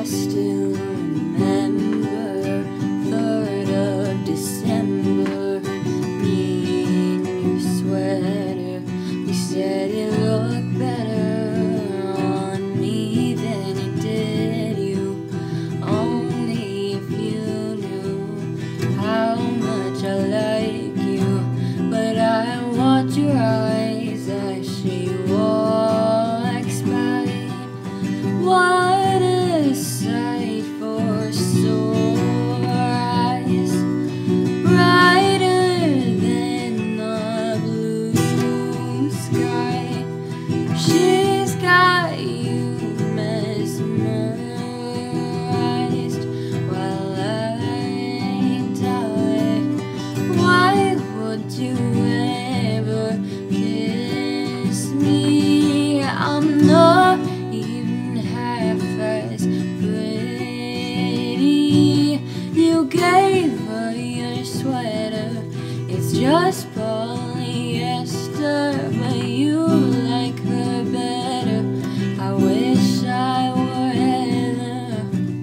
still remember 3rd of December, me in your sweater. You said it looked better on me than it did you. Only if you knew how much I like you. But I watch your eyes as she walks by. What a sight for sore eyes, brighter than the blue sky. She's got you mesmerized while I die. Why would you ever kiss me? I'm not even half as pretty. You gave her your sweater, it's just polyester, but you like her better. I wish I were Heather.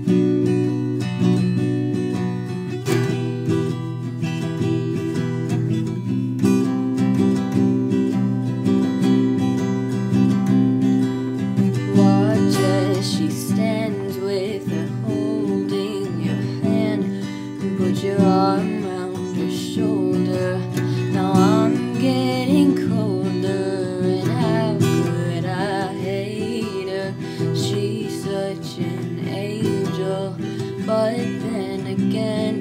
Watch as she stands with her holding your hand, and put your arm around her shoulder. Now I'm getting colder, and how could I hate her? She's such an angel, but then again